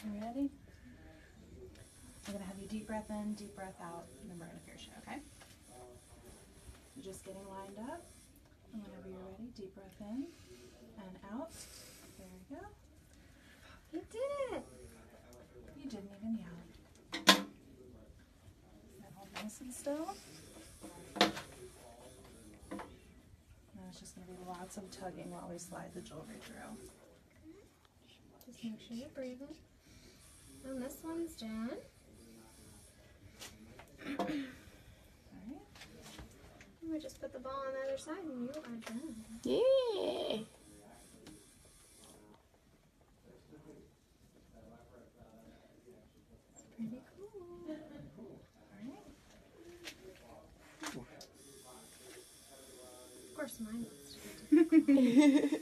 You ready? I'm going to have you deep breath in, deep breath out, and then we're going to finish it, okay? So just getting lined up. And whenever you're ready, deep breath in and out. There you go. You did it! You didn't even yell. Now hold nice and still. Now it's just going to be lots of tugging while we slide the jewelry through. Just make sure you're breathing. And this one's done. Alright. We just put the ball on the other side and you are done. Yeah. Pretty cool. Alright. Of course mine wants to be different.